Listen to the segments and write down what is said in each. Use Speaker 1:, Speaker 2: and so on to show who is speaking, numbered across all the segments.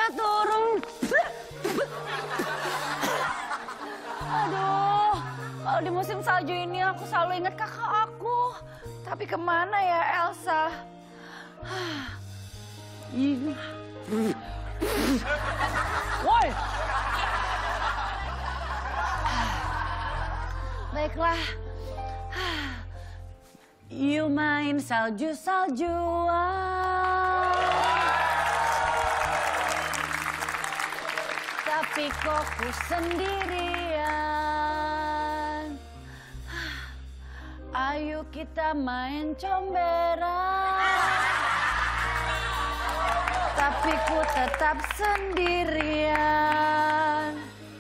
Speaker 1: Udah turun. Aduh, kalau di musim salju ini aku selalu ingat kakak aku. Tapi kemana ya Elsa? Woi! Baiklah. You main salju-saljuan. Tapi kok ku sendirian. Ayo kita main comberan. Tapi ku tetap sendirian.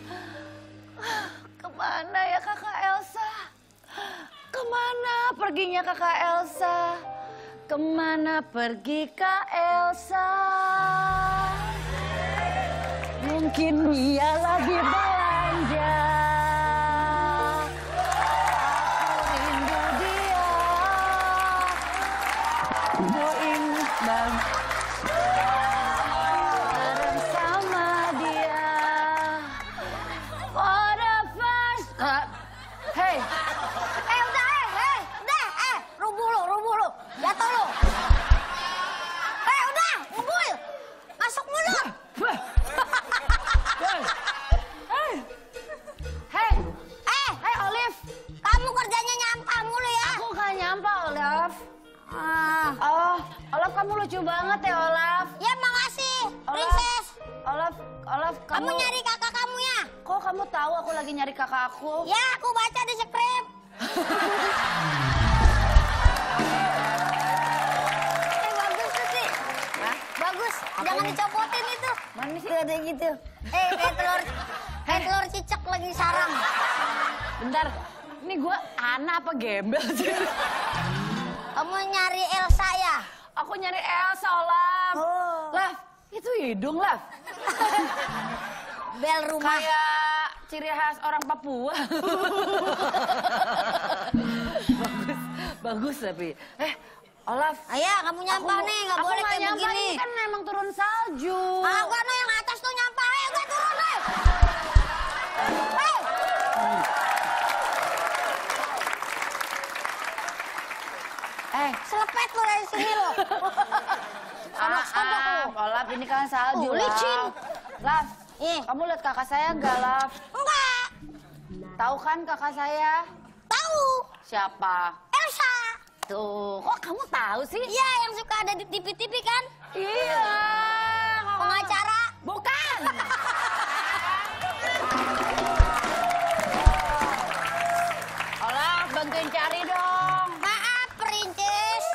Speaker 1: Kemana ya kakak Elsa? Kemana perginya kakak Elsa? Kemana pergi Kak Elsa? Mungkin dia lagi belanja. Aku rindu dia. Aku ingin banget bareng sama dia. For the first... Hey!
Speaker 2: Rubuh lu. Jatuh lu. Udah, ngumpul. Masuk mulut.
Speaker 1: Hey, Olive.
Speaker 2: Kamu kerjanya nyampah mulu ya?
Speaker 1: Aku gak nyampah, Olaf. Oh, Olaf kamu lucu banget ya, Olaf.
Speaker 2: Ya, makasih, Princess.
Speaker 1: Olaf,
Speaker 2: Kamu nyari kakak kamu ya?
Speaker 1: Kok kamu tahu aku lagi nyari kakak aku?
Speaker 2: Ya, aku baca di skrip. Bagus tuh sih.
Speaker 1: Hah?
Speaker 2: Bagus, jangan dicopotin itu.
Speaker 1: Mana sih?
Speaker 2: Kayak gitu. Kayak telur cicak lagi sarang.
Speaker 1: Bentar, ini gue anak apa gembel sih?
Speaker 2: Kamu nyari Elsa ya?
Speaker 1: Aku nyari Elsa, Olaf.
Speaker 2: Oh.
Speaker 1: Laf, itu hidung, Laf.
Speaker 2: Bel rumah.
Speaker 1: Kayak ciri khas orang Papua. Bagus tapi. Olaf.
Speaker 2: Ayah, kamu nyampah nih, nggak boleh kayak begini.
Speaker 1: Aku nggak nyampah, ini kan emang turun salju.
Speaker 2: Gua no yang atas tuh nyampah, gue turun deh. Selepet lo dari sini lo.
Speaker 1: Olaf, ini kan salju,
Speaker 2: licin.
Speaker 1: Laf, kamu lihat kakak saya nggak, Laf?
Speaker 2: Enggak.
Speaker 1: Tahu kan kakak saya?
Speaker 2: Tahu.
Speaker 1: Siapa?
Speaker 2: Elsa.
Speaker 1: Tuh, kok kamu tahu sih?
Speaker 2: Iya, yang suka ada di TV-TV kan?
Speaker 1: Iya.
Speaker 2: Pengacara?
Speaker 1: Bukan. Olaf, bantuin cari dong.
Speaker 2: Maaf, Princess.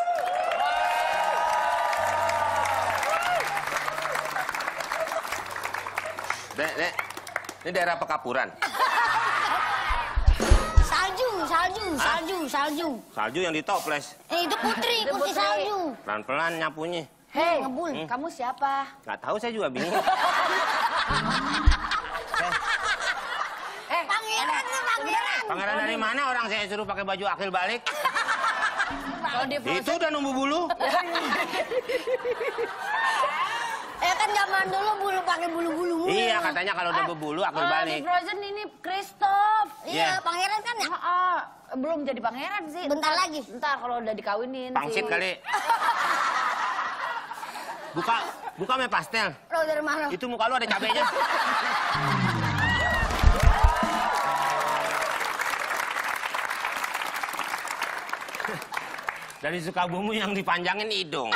Speaker 3: Dek, ini daerah Pekapuran.
Speaker 2: Salju.
Speaker 3: Salju yang ditoples.
Speaker 2: Itu Putri salju.
Speaker 3: Pelan-pelan nyapunya.
Speaker 1: Hei,
Speaker 2: ngebul.
Speaker 1: Kamu siapa?
Speaker 3: Nggak tahu, saya juga bingung.
Speaker 2: Pangeran nih, pangeran.
Speaker 3: Pangeran dari mana? Orang saya suruh pakai baju akil balik.
Speaker 1: Kalau di
Speaker 3: Itu udah numbu bulu.
Speaker 2: Kan zaman dulu bulu pakai bulu-bulu mulu.
Speaker 3: Iya, katanya kalau udah berbulu akil balik.
Speaker 1: Di Frozen ini Christoph.
Speaker 2: Iya, pangeran kan ya?
Speaker 1: Belum jadi pangeran sih.
Speaker 2: Bentar lagi.
Speaker 1: Ntar kalau udah dikawinin.
Speaker 3: Pangsit kali. Buka me pastel.
Speaker 2: Lo dari mana?
Speaker 3: Itu muka lu ada cabenya. Dari Sukabumi yang dipanjangin hidung.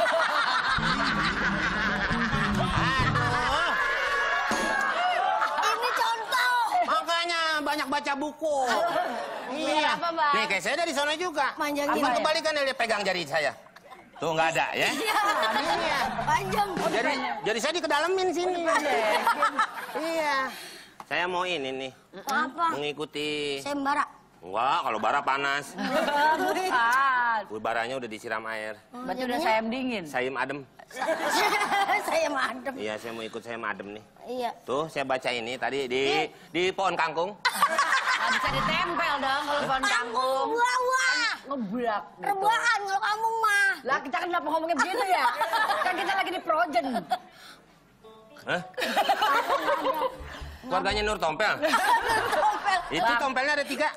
Speaker 2: Ini contoh.
Speaker 3: Makanya banyak baca buku. Iya.
Speaker 1: Apa, Bang?
Speaker 3: Nih, kayak saya dari sana juga.
Speaker 2: Panjangin.
Speaker 3: Apa kebalikan dia pegang jari saya? Tuh nggak ada ya?
Speaker 2: Iya. Panjang.
Speaker 3: Jadi saya dikedalamin sini. Iya. Saya mau ini nih.
Speaker 2: Apa?
Speaker 3: Mengikuti.
Speaker 2: Sembara.
Speaker 3: Enggak, kalau bara panas.
Speaker 1: Bukan.
Speaker 3: Baranya udah disiram air.
Speaker 1: Berarti udah sayam dingin.
Speaker 3: Sayem adem.
Speaker 2: Saya madem.
Speaker 3: Iya, saya mau ikut sayem adem nih.
Speaker 2: Iya.
Speaker 3: Tuh, saya baca ini tadi di pohon kangkung.
Speaker 1: Bisa ditempel dong kalau pohon kangkung.
Speaker 2: Wah.
Speaker 1: Ngeblak. Gitu.
Speaker 2: Rebahan kalau kamu mah.
Speaker 1: Lah kita kan kenapa ngomongnya begitu ya? Kan kita lagi di Frozen.
Speaker 3: Hah? Keluarganya Nur Tompel? Itu tompelnya ada 3.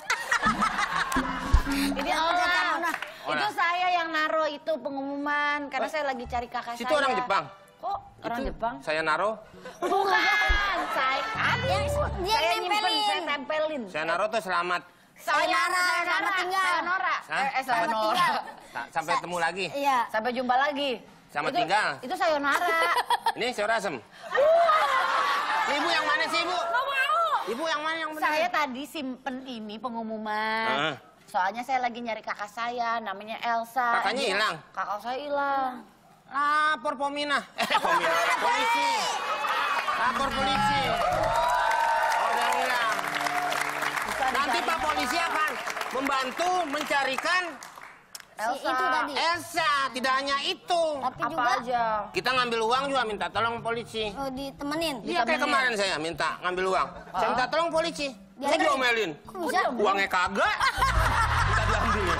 Speaker 1: Ini orang. Itu saya yang naruh itu pengumuman karena saya lagi cari kakak saya.
Speaker 3: Situ orang Jepang?
Speaker 1: Kok orang Jepang?
Speaker 3: Saya naro.
Speaker 1: Bukan. Saya
Speaker 2: Dia
Speaker 1: nyimpen,
Speaker 2: nempelin.
Speaker 1: saya tempelin.
Speaker 3: Saya naro tuh selamat.
Speaker 2: Sayonara, selamat tinggal.
Speaker 1: Sayonara.
Speaker 3: Hah?
Speaker 1: Selamat tinggal.
Speaker 3: Sampai ketemu lagi.
Speaker 2: Iya.
Speaker 1: Sampai jumpa lagi.
Speaker 3: Selamat tinggal.
Speaker 1: Itu sayonara.
Speaker 3: Ini sayur asem. Ibu yang mana sih, Ibu?
Speaker 1: Nggak mau.
Speaker 3: Ibu yang mana yang benar?
Speaker 1: Saya tadi simpen ini pengumuman. Soalnya saya lagi nyari kakak saya, namanya Elsa.
Speaker 3: Kakaknya hilang?
Speaker 1: Kakak saya hilang.
Speaker 3: Lapor Pomina. Pomina. Polisi. Lapor polisi. Oh, udah hilang. Nanti Pak Polisi akan membantu mencarikan
Speaker 2: Si itu tadi.
Speaker 3: Elsa. Tidak hanya itu.
Speaker 2: Tapi
Speaker 1: Apa
Speaker 2: juga
Speaker 1: aja?
Speaker 3: Kita ngambil uang juga minta tolong polisi.
Speaker 2: ditemenin.
Speaker 3: Iya kayak kemarin saya minta ngambil uang. Saya minta tolong polisi.
Speaker 2: Dia
Speaker 3: Saya diomelin.
Speaker 2: Kok bisa?
Speaker 3: Uangnya kagak. Minta diambilin.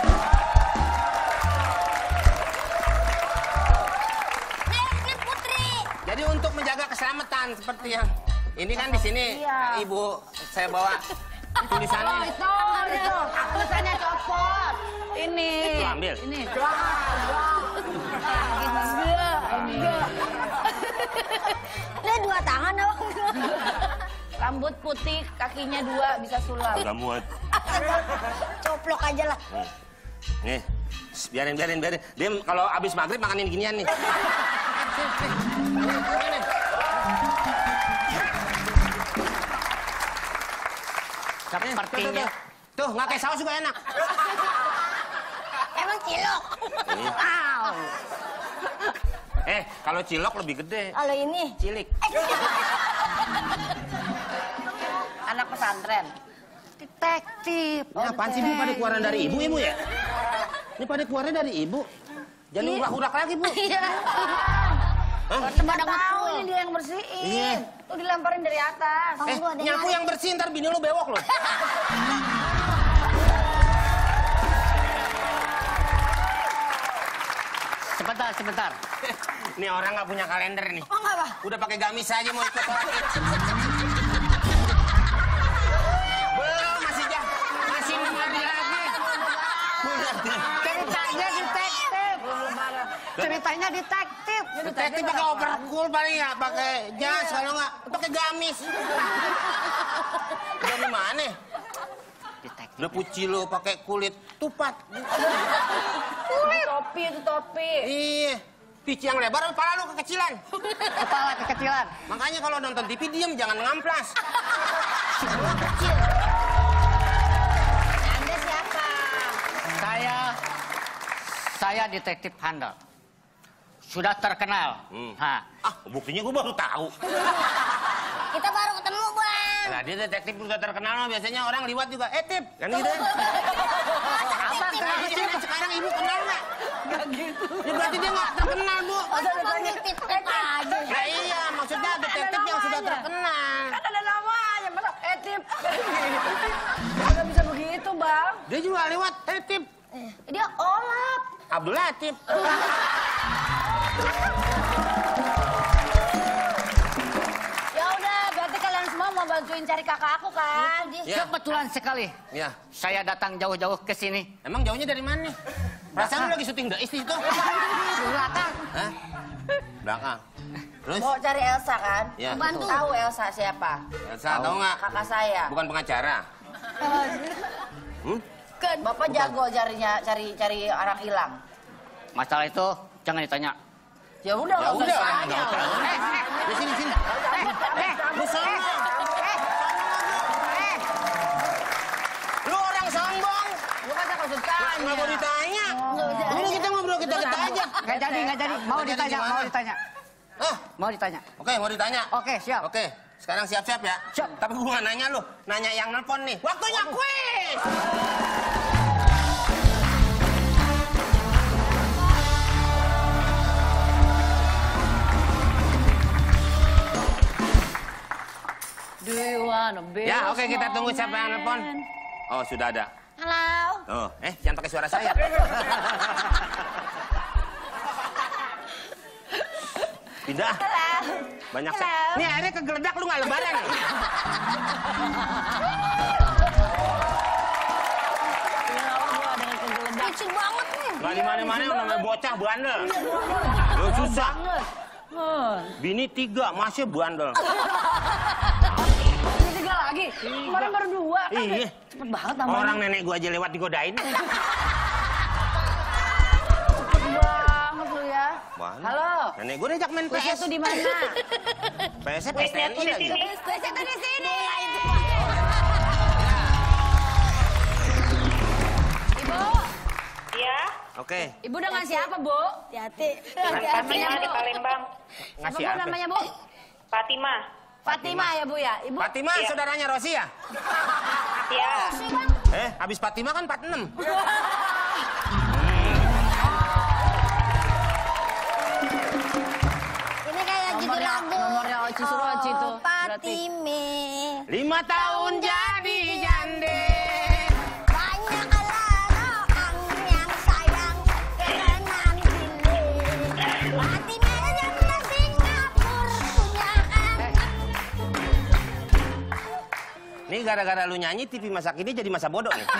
Speaker 2: Ayo, Putri.
Speaker 3: Jadi untuk menjaga keselamatan seperti yang ini kan di sini
Speaker 1: Iya.
Speaker 3: Ibu saya bawa tulisannya.
Speaker 1: Itu. Tulisannya copot. Ini.
Speaker 3: Itu ambil.
Speaker 1: Ini.
Speaker 2: Dia 2 tangan dong.
Speaker 1: Rambut putih, kakinya 2, bisa sulap.
Speaker 3: Udah muat.
Speaker 2: Coplok aja lah.
Speaker 3: Nih, biarin. Dia kalau habis maghrib makanin ginian nih.
Speaker 4: Sepertinya.
Speaker 3: Tuh, nggak kayak saus juga enak.
Speaker 2: Emang cilok.
Speaker 3: Kalau cilok lebih gede.
Speaker 2: Kalau ini.
Speaker 3: Cilik.
Speaker 1: Anak pesantren. Detektif.
Speaker 3: Ini apaan sih, Bu? Pada keluaran dari Ibu ya, Bu ya? Ini pada keluarnya dari Ibu. Jangan urak-urak lagi, Bu.
Speaker 1: Iya.
Speaker 3: Hah?
Speaker 1: Pada tahu ini dia yang bersihin.
Speaker 3: Iya.
Speaker 1: Tuh dilemparin dari atas.
Speaker 3: Nyapu yang bersih, ntar bini lu bewok loh.
Speaker 4: Sebentar.
Speaker 3: Ini orang nggak punya kalender nih.
Speaker 2: Oh, enggak, Pak.
Speaker 3: Udah pakai gamis aja mau ikut sholat Id. Belum, masih 6 hari lagi.
Speaker 4: Ceritanya detektif. Ceritanya detektif.
Speaker 3: Detektif pakai overcool paling ya, pakai jas kalau nggak pakai gamis. Dari mana?
Speaker 4: Detektif.
Speaker 3: Udah puci lo pakai kulit tupat.
Speaker 1: Itu topi.
Speaker 3: Iya. Pici yang lebar, kepala lu kekecilan.
Speaker 4: Kepala kekecilan.
Speaker 3: Makanya kalau nonton TV diem, jangan ngamplas.
Speaker 1: Anda siapa?
Speaker 4: Saya detektif handal. Sudah terkenal.
Speaker 3: Buktinya gue baru tahu.
Speaker 2: Kita baru ketemu, Bang.
Speaker 3: Nah, dia detektif udah terkenal mah biasanya orang liwat juga. Tip, kan gitu.
Speaker 4: Abang
Speaker 3: Sekarang Ibu kenal nggak? Nggak gitu. Ya berarti dia nggak terkenal, Bu.
Speaker 2: Masa panggil titip aja.
Speaker 3: Nah iya, maksudnya detektif yang sudah terkenal.
Speaker 1: Kan ada namanya, masa Tip. Nggak bisa begitu, Bang.
Speaker 3: Dia juga lewat, Tip.
Speaker 1: Dia Olap.
Speaker 3: Abdul Latif.
Speaker 1: Ya udah, berarti kalian semua mau bantuin cari kakak aku kan?
Speaker 3: Ya.
Speaker 4: Kebetulan sekali.
Speaker 3: Ya.
Speaker 4: Saya datang jauh-jauh ke sini.
Speaker 3: Emang jauhnya dari mana? Perasaan lu lagi syuting The Is di situ?
Speaker 4: Belakang.
Speaker 3: Hah? Belakang. Terus?
Speaker 1: Mau cari Elsa kan?
Speaker 3: Ya.
Speaker 1: Bantu. Tahu Elsa siapa?
Speaker 3: Elsa tahu nggak?
Speaker 1: Kakak saya.
Speaker 3: Bukan pengacara.
Speaker 1: Bapak jago cari orang hilang.
Speaker 4: Masalah itu jangan ditanya.
Speaker 1: Ya udah,
Speaker 3: Ya
Speaker 1: nggak
Speaker 3: udah.
Speaker 1: usah tanya.
Speaker 3: Di sini. Lu sombong. Lu orang sombong.
Speaker 1: Lu kan aku tanya.
Speaker 3: Nggak mau ditanya. Udah kita ngobrol kita aja.
Speaker 4: Nggak jadi. Mau
Speaker 3: Nggak jadi
Speaker 4: ditanya,
Speaker 3: gimana?
Speaker 4: mau ditanya. Mau ditanya.
Speaker 3: Oke, mau ditanya.
Speaker 4: Oke, siap.
Speaker 3: Oke, sekarang siap-siap ya.
Speaker 4: Siap.
Speaker 3: Tapi gue nggak nanya lu, nanya yang nelpon nih. Waktunya kuis.
Speaker 1: Do you wanna be
Speaker 3: Ya, oke kita tunggu siapa yang nelpon. Oh, sudah ada.
Speaker 2: Halo.
Speaker 3: Oh, jangan pakai suara saya. Pindah. Banyak Nih akhirnya kegeledak lu nggak lebaran.
Speaker 2: Lucu banget nih.
Speaker 3: Nggak di mana-mana namanya bocah bandel. Lu susah. Bini 3 masih bandel.
Speaker 1: Ini 3 lagi. Kemarin baru 2 kan.
Speaker 3: Iya.
Speaker 1: Cepet banget namanya.
Speaker 3: Orang nenek gua aja lewat digodain.
Speaker 1: Cepet banget lu ya.
Speaker 3: Mana?
Speaker 1: Halo.
Speaker 3: Nenek gua diajak main
Speaker 1: Kuisnya
Speaker 3: PS.
Speaker 1: tuh di mana?
Speaker 3: PS-nya PSTNI lagi.
Speaker 2: Kuisnya tuh di sini.
Speaker 1: Ibu.
Speaker 5: Iya,
Speaker 3: Oke.
Speaker 1: Ibu udah ngasih apa, Bu?
Speaker 2: Hati-hati.
Speaker 5: Fatima di Palembang.
Speaker 3: Ngasih
Speaker 1: Apa, Bu,
Speaker 3: apa?
Speaker 1: namanya, Bu?
Speaker 5: Fatima.
Speaker 1: Fatima ya, Bu ya? Ibu.
Speaker 3: Fatima
Speaker 5: Iya.
Speaker 3: saudaranya Rosi ya?
Speaker 5: Iya.
Speaker 3: Habis Fatima kan 46.
Speaker 2: Ini kayak judul lagu.
Speaker 1: Nomornya Oci Suroci tuh. Berarti.
Speaker 2: Fatime.
Speaker 3: 5 tahun jadi jande.
Speaker 2: Banyak orang yang sayang kenan pilih. Fatime yang di Singapura punya anak.
Speaker 3: Nih gara-gara lu nyanyi TV masa kini jadi masa bodoh nih.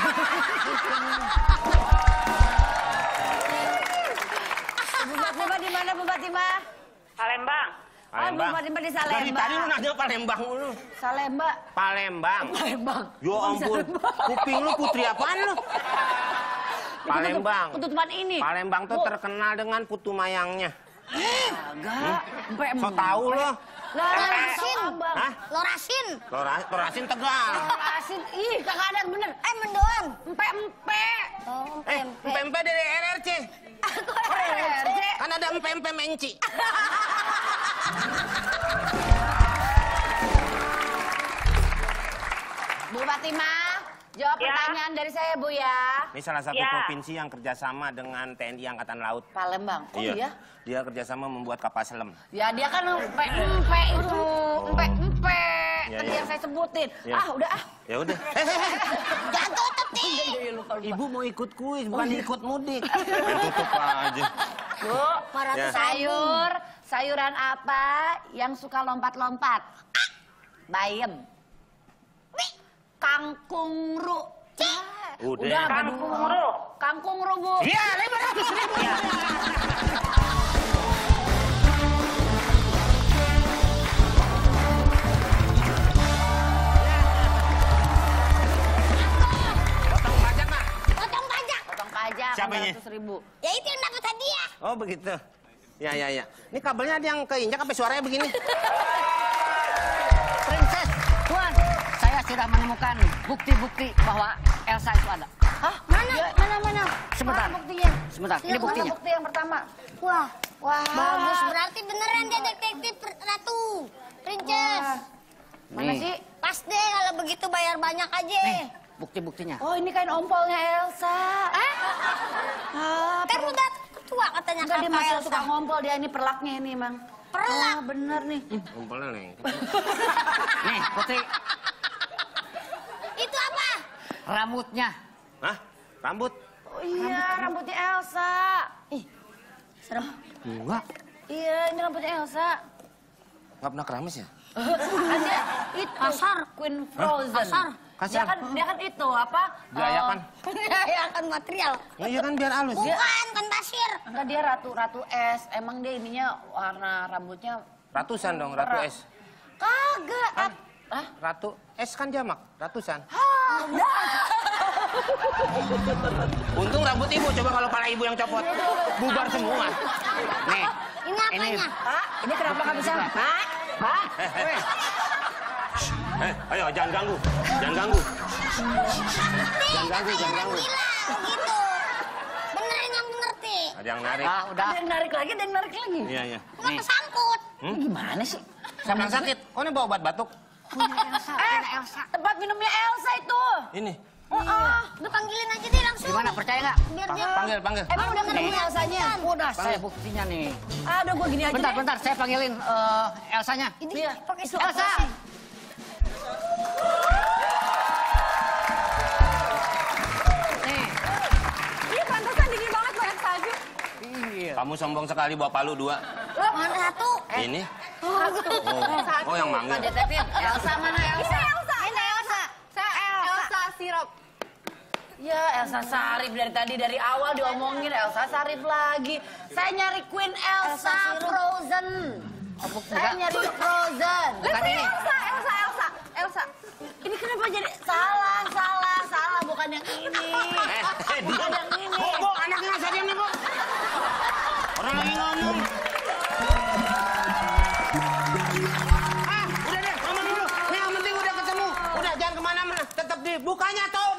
Speaker 1: Bu Fatima di mana, Bu Fatima?
Speaker 5: Palembang.
Speaker 1: Bu Fatima di Salemba.
Speaker 3: Dari tadi lu nanya Palembang mulu.
Speaker 1: Salemba.
Speaker 3: Palembang.
Speaker 1: Palembang.
Speaker 3: Yo ampun. Kuping lu putri apaan lu? Palembang.
Speaker 1: Ketutupan ini.
Speaker 3: Palembang tuh terkenal dengan putu mayangnya.
Speaker 1: Agak.
Speaker 3: So tau lo.
Speaker 2: Lorasin.
Speaker 3: Hah?
Speaker 2: Lorasin.
Speaker 3: Lorasin Tegal.
Speaker 1: Lorasin. Ih, kagak ada yang bener.
Speaker 2: Mendoan.
Speaker 1: Empe-empe.
Speaker 2: Oh,
Speaker 3: Pempe dari RRC.
Speaker 1: RRC.
Speaker 3: Kan ada empe-empe menci.
Speaker 1: Bu Fatima, jawab
Speaker 5: Ya.
Speaker 1: pertanyaan dari saya, Bu ya.
Speaker 3: Ini salah satu
Speaker 5: Ya.
Speaker 3: provinsi yang kerjasama dengan TNI Angkatan Laut.
Speaker 1: Palembang. Oh iya?
Speaker 3: Dia kerjasama membuat kapal selam.
Speaker 1: Ya dia kan empe-empe itu. Empe-empe.
Speaker 3: Ya,
Speaker 1: Tadi
Speaker 3: ya.
Speaker 1: yang saya sebutin.
Speaker 3: Ya.
Speaker 1: Udah ah.
Speaker 3: Ya udah.
Speaker 2: Jangan tutup nih.
Speaker 3: Ibu mau ikut kuis, bukan ikut mudik. Tutup aja.
Speaker 1: Bu,
Speaker 3: Ya.
Speaker 1: sayuran apa yang suka lompat-lompat? Bayem. Kangkungru.
Speaker 3: Udah.
Speaker 5: Kangkungru.
Speaker 1: Kangkungru, Bu.
Speaker 3: Iya, 500.000 ya. Potong pajak, Mak.
Speaker 2: Potong pajak.
Speaker 1: Potong pajak
Speaker 3: Siapanya?
Speaker 1: 100.000.
Speaker 2: Ya itu yang dapat hadiah.
Speaker 3: Oh, begitu. Ya. Ini kabelnya ada yang keinjak sampai suaranya begini.
Speaker 4: Princess, Tuan, saya sudah menemukan bukti-bukti bahwa Elsa itu ada.
Speaker 1: Hah? Mana?
Speaker 4: Sebentar.
Speaker 1: Mana buktinya?
Speaker 4: Sebentar, ini
Speaker 1: Mana
Speaker 4: buktinya.
Speaker 1: bukti yang pertama?
Speaker 2: Wah,
Speaker 1: Wah.
Speaker 2: bagus. Berarti beneran dia detektif Ratu. Princess.
Speaker 1: Mana
Speaker 4: Nih.
Speaker 1: sih?
Speaker 2: Pas deh kalau begitu bayar banyak aja.
Speaker 4: Nih, bukti-buktinya.
Speaker 1: Oh, ini kain ompolnya Elsa.
Speaker 2: Kan udah tua katanya
Speaker 1: Enggak, dia
Speaker 2: kakak
Speaker 1: masih
Speaker 2: Elsa.
Speaker 1: suka ngompol dia, ini perlaknya ini, Mang.
Speaker 2: Perlak?
Speaker 1: Oh, bener nih.
Speaker 3: Kumpulnya nih.
Speaker 4: Nih, Putri,
Speaker 2: Itu apa?
Speaker 4: rambutnya.
Speaker 3: Hah? Rambut?
Speaker 1: Oh iya, rambutnya Elsa.
Speaker 2: Ih, serem.
Speaker 3: Enggak.
Speaker 1: Iya, ini rambutnya Elsa.
Speaker 3: Enggak pernah keramas ya?
Speaker 1: Kan dia itu
Speaker 2: Kasar.
Speaker 1: Queen Frozen.
Speaker 2: Kasar.
Speaker 3: Kasar.
Speaker 1: Dia kan itu apa?
Speaker 3: Gelayakan.
Speaker 2: Ya kan material.
Speaker 3: Oh, iya kan biar halus.
Speaker 2: Bukan, kan pasir.
Speaker 1: Enggak, dia ratu es. Emang dia ininya warna rambutnya
Speaker 3: Ratusan dong, Ratu S.
Speaker 1: kagak. Hah?
Speaker 3: Ratu S kan jamak, ratusan. Untung rambut ibu, coba kalau pala ibu yang copot. Bubar semua.
Speaker 4: Nih,
Speaker 2: Ini apanya?
Speaker 1: Hah? Ini kenapa nggak bisa? Hah? Hah?
Speaker 3: Ayo jangan ganggu. Jangan ganggu. Jangan ganggu.
Speaker 2: Gila, gitu. Benerin yang bener, Ti.
Speaker 3: Ada yang narik.
Speaker 4: udah.
Speaker 1: Ada yang narik lagi, ada yang narik lagi.
Speaker 3: Iya.
Speaker 2: Nggak kesangkut.
Speaker 1: Ini gimana sih?
Speaker 3: Siapa yang sakit? Oh, ini bawa obat batuk.
Speaker 1: Tempat minumnya Elsa itu.
Speaker 3: Ini.
Speaker 2: Udah panggilin aja deh langsung.
Speaker 4: Gimana, percaya nggak?
Speaker 2: Biar dia...
Speaker 3: Panggil.
Speaker 1: Emang udah ketemu
Speaker 2: Nih.
Speaker 1: Elsanya?
Speaker 4: Udah, saya buktinya nih.
Speaker 1: Udah gua gini aja deh.
Speaker 4: Bentar, saya panggilin Elsanya.
Speaker 2: Ini
Speaker 1: Iya.
Speaker 2: pakai suara
Speaker 4: Elsa!
Speaker 2: sih.
Speaker 4: Nih.
Speaker 1: Iya, pantesan dingin banget banyak salju.
Speaker 4: Iya.
Speaker 3: Kamu sombong sekali bawa palu 2.
Speaker 2: Mana satu?
Speaker 3: Ini? Oh, yang manggil.
Speaker 4: Pak Detektif, Elsa mana Elsa?
Speaker 2: Ini Elsa.
Speaker 1: Elsa Sirop. Ya, Elsa Sarif dari awal diomongin Elsa Sarif lagi. Saya nyari Queen Elsa Frozen. Saya nyari Frozen.
Speaker 4: Bukan ini.
Speaker 1: Elsa. Ini kenapa jadi salah, bukan yang ini.
Speaker 3: Bukan yang ini. Bu, anaknya nggak usah diam nih, Bu. Orang lagi ngomong. Udah deh, ngomong dulu. Nih, yang penting udah ketemu. Udah, jangan kemana-mana. Tetap di bukanya tuh.